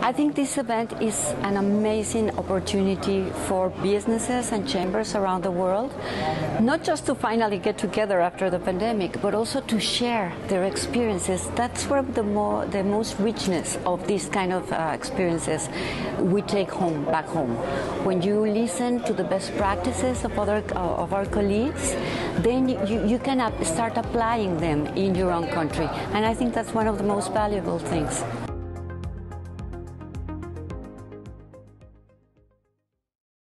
I think this event is an amazing opportunity for businesses and chambers around the world, not just to finally get together after the pandemic, but also to share their experiences. That's where the most richness of these kind of experiences we take home, back home. When you listen to the best practices of our colleagues, then you can start applying them in your own country. And I think that's one of the most valuable things.